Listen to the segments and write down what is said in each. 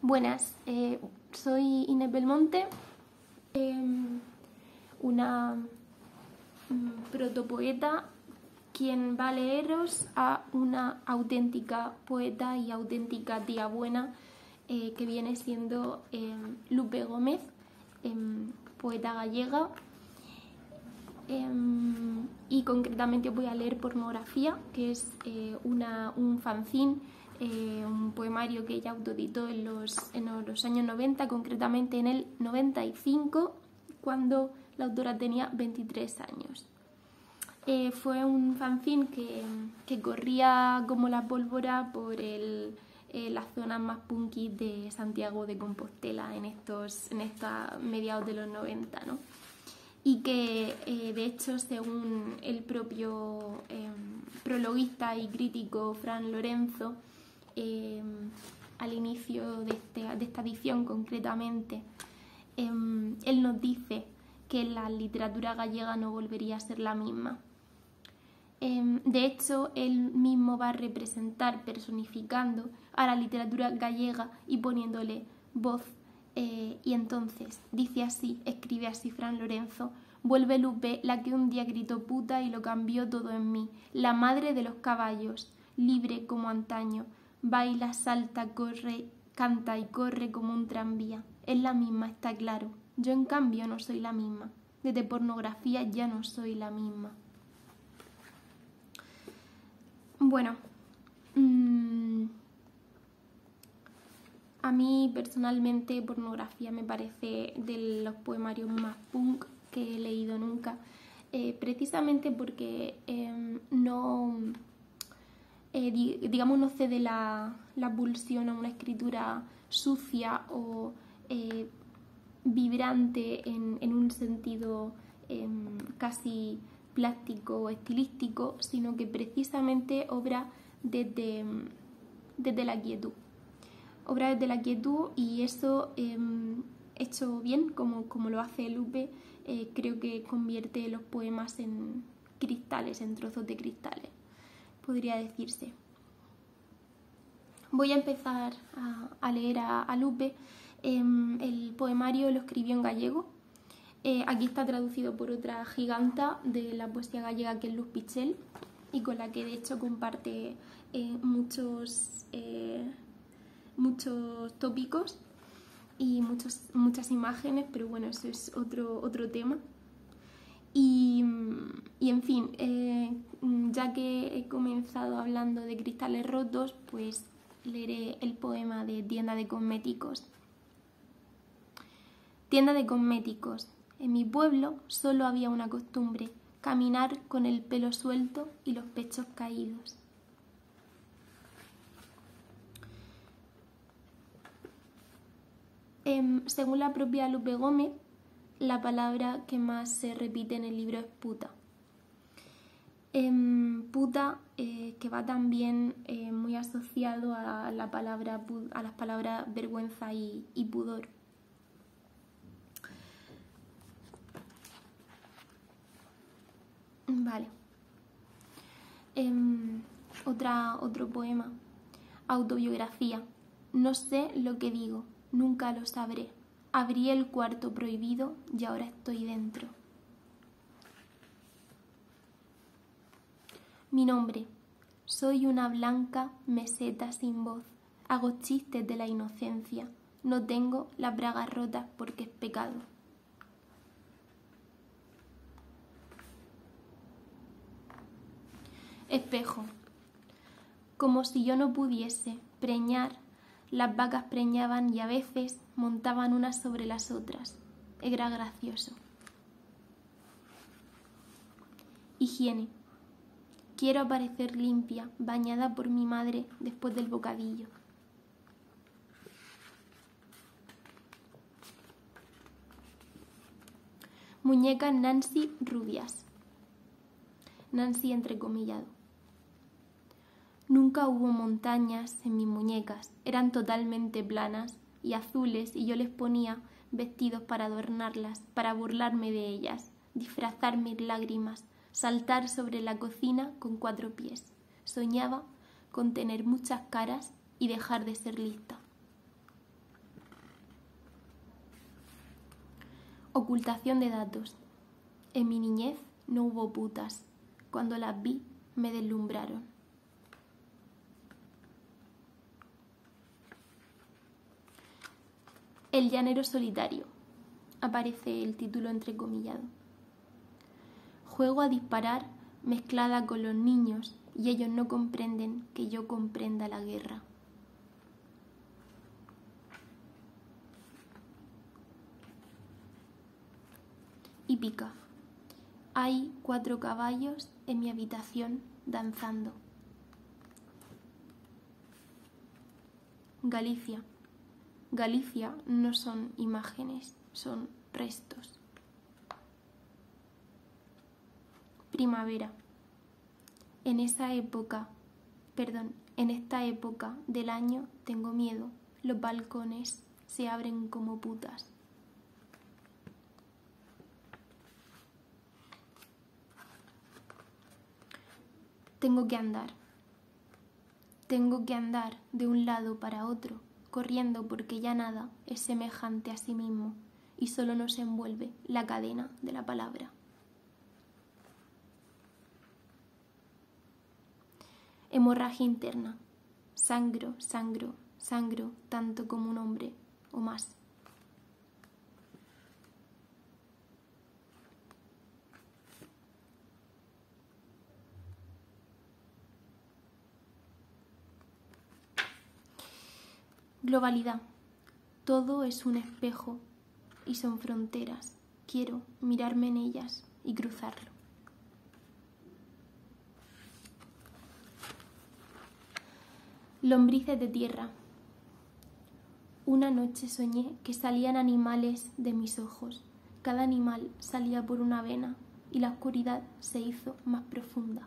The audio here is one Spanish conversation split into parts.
Buenas, soy Inés Belmonte, una protopoeta quien va a leeros a una auténtica poeta y auténtica tía buena que viene siendo Lupe Gómez, poeta gallega, y concretamente voy a leer Pornografía, que es un fanzine, un poemario que ella autoeditó en los años 90, concretamente en el 95, cuando la autora tenía 23 años. Fue un fanzine que corría como la pólvora por las zonas más punky de Santiago de Compostela en estos mediados de los 90, ¿no? Y que de hecho, según el propio prologuista y crítico Fran Lorenzo, al inicio de esta edición concretamente, él nos dice que la literatura gallega no volvería a ser la misma. De hecho, él mismo va a representar, personificando a la literatura gallega y poniéndole voz. Y entonces dice así, escribe así Fran Lorenzo: vuelve Lupe, la que un día gritó puta y lo cambió todo en mí, la madre de los caballos, libre como antaño, baila, salta, corre, canta y corre como un tranvía. Es la misma, está claro. Yo en cambio no soy la misma. Desde Pornografía ya no soy la misma. Bueno, a mí personalmente Pornografía me parece de los poemarios más punk que he leído nunca, precisamente porque no cede la pulsión a una escritura sucia o vibrante en un sentido casi plástico o estilístico, sino que precisamente obra desde la quietud. Obra desde la quietud, y eso, hecho bien, como lo hace Lupe, creo que convierte los poemas en cristales, en trozos de cristales, podría decirse. Voy a empezar a leer a Lupe. El poemario lo escribió en gallego. Aquí está traducido por otra giganta de la poesía gallega, que es Luz Pichel, y con la que de hecho comparte muchos tópicos y muchas imágenes, pero bueno, eso es otro tema. Y en fin, ya que he comenzado hablando de cristales rotos, pues leeré el poema de Tienda de cosméticos. Tienda de cosméticos. En mi pueblo solo había una costumbre: caminar con el pelo suelto y los pechos caídos. Según la propia Lupe Gómez, la palabra que más se repite en el libro es puta. Puta, que va también muy asociado a las palabras vergüenza y pudor. Vale. Otro poema. Autobiografía. No sé lo que digo, nunca lo sabré. Abrí el cuarto prohibido y ahora estoy dentro. Mi nombre. Soy una blanca meseta sin voz. Hago chistes de la inocencia. No tengo las bragas rotas porque es pecado. Espejo. Como si yo no pudiese preñar, las vacas preñaban y a veces montaban unas sobre las otras. Era gracioso. Higiene. Quiero aparecer limpia, bañada por mi madre después del bocadillo. Muñecas Nancy rubias. Nancy entrecomillado. Nunca hubo montañas en mis muñecas, eran totalmente planas y azules, y yo les ponía vestidos para adornarlas, para burlarme de ellas, disfrazar mis lágrimas, saltar sobre la cocina con 4 pies. Soñaba con tener muchas caras y dejar de ser lista. Ocultación de datos. En mi niñez no hubo putas. Cuando las vi, me deslumbraron. El llanero solitario. Aparece el título entrecomillado. Juego a disparar mezclada con los niños y ellos no comprenden que yo comprenda la guerra. Hípica. Hay 4 caballos en mi habitación danzando. Galicia. Galicia no son imágenes, son restos. Primavera. En esta época del año tengo miedo. Los balcones se abren como putas. Tengo que andar de un lado para otro, corriendo porque ya nada es semejante a sí mismo y solo nos envuelve la cadena de la palabra. Hemorragia interna. Sangro tanto como un hombre o más. Globalidad. Todo es un espejo y son fronteras. Quiero mirarme en ellas y cruzarlo. Lombrices de tierra. Una noche soñé que salían animales de mis ojos. Cada animal salía por una vena y la oscuridad se hizo más profunda.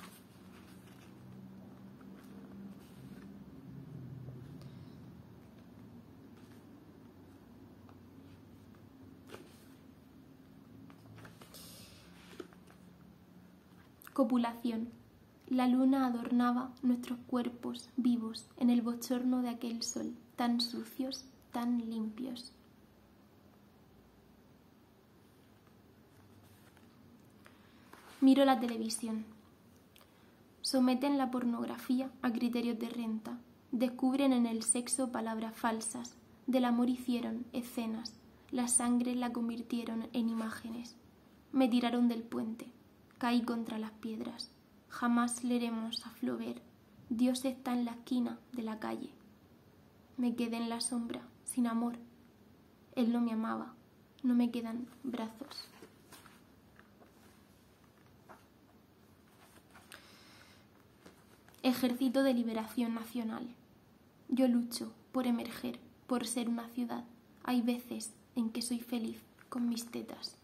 Copulación. La luna adornaba nuestros cuerpos vivos en el bochorno de aquel sol, tan sucios, tan limpios. Miro la televisión. Someten la pornografía a criterios de renta. Descubren en el sexo palabras falsas. Del amor hicieron escenas. La sangre la convirtieron en imágenes. Me tiraron del puente. Caí contra las piedras. Jamás leeremos a Flaubert. Dios está en la esquina de la calle. Me quedé en la sombra, sin amor. Él no me amaba. No me quedan brazos. Ejército de Liberación Nacional. Yo lucho por emerger, por ser una ciudad. Hay veces en que soy feliz con mis tetas.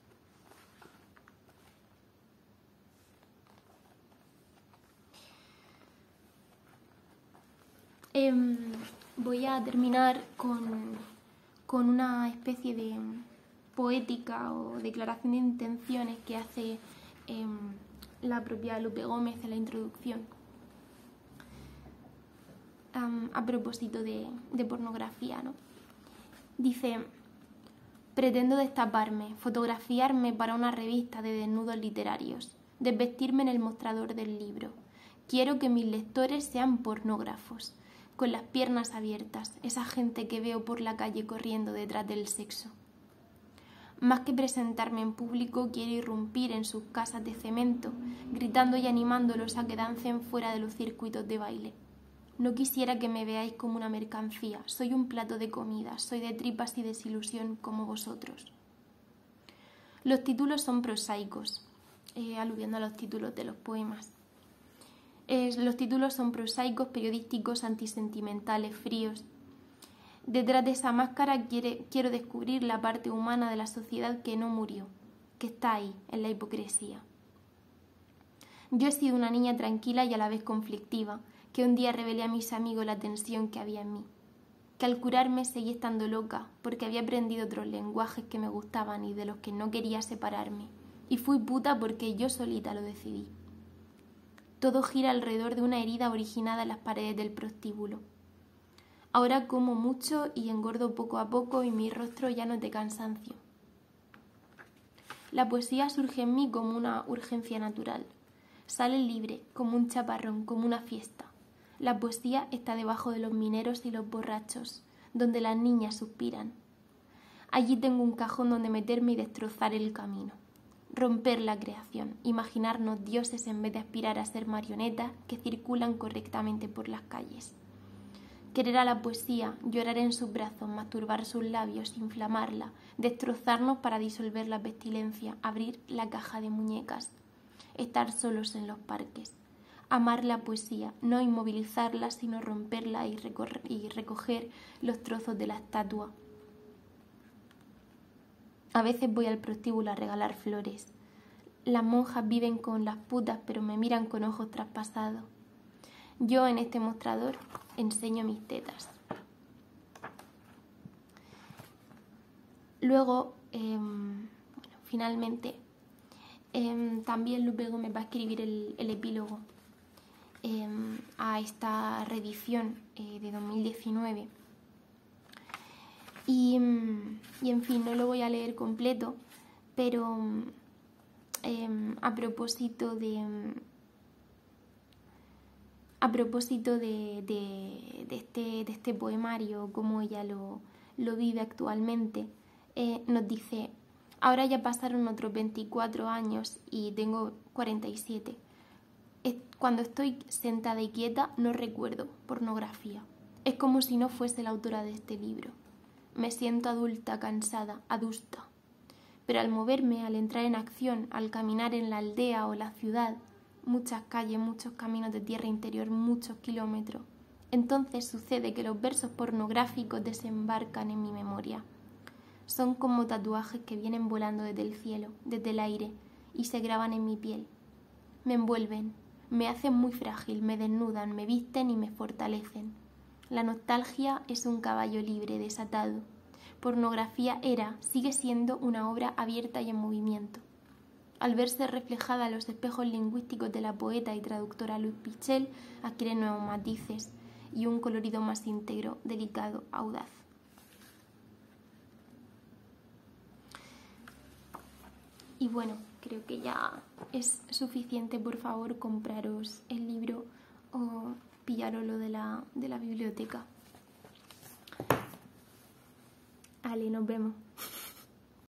Voy a terminar con una especie de poética o declaración de intenciones que hace la propia Lope Gómez en la introducción a propósito de pornografía, ¿no? Dice: pretendo destaparme, fotografiarme para una revista de desnudos literarios, desvestirme en el mostrador del libro. Quiero que mis lectores sean pornógrafos, con las piernas abiertas, esa gente que veo por la calle corriendo detrás del sexo. Más que presentarme en público, quiero irrumpir en sus casas de cemento, gritando y animándolos a que dancen fuera de los circuitos de baile. No quisiera que me veáis como una mercancía, soy un plato de comida, soy de tripas y desilusión como vosotros. Los títulos son prosaicos, aludiendo a los títulos de los poemas. Los títulos son prosaicos, periodísticos, antisentimentales, fríos. Detrás de esa máscara quiero descubrir la parte humana de la sociedad que no murió, que está ahí, en la hipocresía. Yo he sido una niña tranquila y a la vez conflictiva, que un día revelé a mis amigos la tensión que había en mí. Que al curarme seguí estando loca, porque había aprendido otros lenguajes que me gustaban y de los que no quería separarme. Y fui puta porque yo solita lo decidí. Todo gira alrededor de una herida originada en las paredes del prostíbulo. Ahora como mucho y engordo poco a poco y mi rostro ya no es de cansancio. La poesía surge en mí como una urgencia natural. Sale libre, como un chaparrón, como una fiesta. La poesía está debajo de los mineros y los borrachos, donde las niñas suspiran. Allí tengo un cajón donde meterme y destrozar el camino. Romper la creación, imaginarnos dioses en vez de aspirar a ser marionetas que circulan correctamente por las calles. Querer a la poesía, llorar en sus brazos, masturbar sus labios, inflamarla, destrozarnos para disolver la pestilencia, abrir la caja de muñecas, estar solos en los parques. Amar la poesía, no inmovilizarla, sino romperla y recoger los trozos de la estatua. A veces voy al prostíbulo a regalar flores. Las monjas viven con las putas, pero me miran con ojos traspasados. Yo en este mostrador enseño mis tetas. Luego, finalmente, también Lupe Gómez va a escribir el epílogo a esta reedición de 2019. Y en fin, no lo voy a leer completo, pero a propósito de este poemario, como ella lo vive actualmente, nos dice: ahora ya pasaron otros 24 años y tengo 47. Cuando estoy sentada y quieta no recuerdo pornografía. Es como si no fuese la autora de este libro. Me siento adulta, cansada, adusta. Pero al moverme, al entrar en acción, al caminar en la aldea o la ciudad, muchas calles, muchos caminos de tierra interior, muchos kilómetros, entonces sucede que los versos pornográficos desembarcan en mi memoria. Son como tatuajes que vienen volando desde el cielo, desde el aire, y se graban en mi piel. Me envuelven, me hacen muy frágil, me desnudan, me visten y me fortalecen. La nostalgia es un caballo libre, desatado. Pornografía era, sigue siendo una obra abierta y en movimiento. Al verse reflejada en los espejos lingüísticos de la poeta y traductora Louise Pichel, adquiere nuevos matices y un colorido más íntegro, delicado, audaz. Y bueno, creo que ya es suficiente. Por favor, compraros el libro o pillároslo de la biblioteca. Ale, nos vemos.